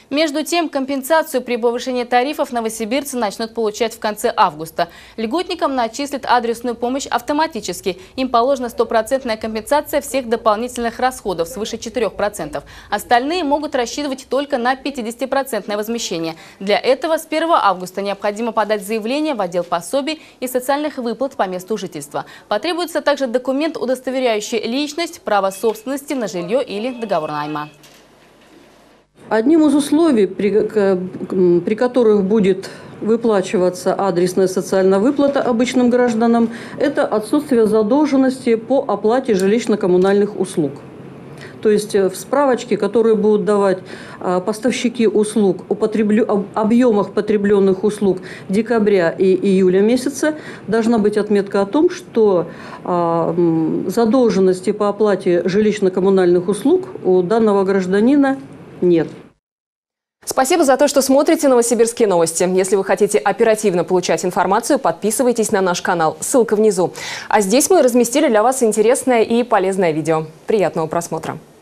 Между тем, компенсацию при повышении тарифов новосибирцы начнут получать в конце августа. Льготникам начислят адресную помощь автоматически. Им положена стопроцентная компенсация всех дополнительных расходов свыше 4%. Остальные могут рассчитывать только на 50% возмещение. Для этого с 1 августа необходимо подать заявление в отдел пособий и социальных выплат по месту жительства. Потребуется также документ, удостоверяющий личность, право собственности на жилье или договор найма. Одним из условий, при которых будет выплачиваться адресная социальная выплата обычным гражданам, это отсутствие задолженности по оплате жилищно-коммунальных услуг. То есть в справочке, которые будут давать поставщики услуг об объемах потребленных услуг декабря и июля месяца, должна быть отметка о том, что задолженности по оплате жилищно-коммунальных услуг у данного гражданина нет. Спасибо за то, что смотрите «Новосибирские новости». Если вы хотите оперативно получать информацию, подписывайтесь на наш канал. Ссылка внизу. А здесь мы разместили для вас интересное и полезное видео. Приятного просмотра.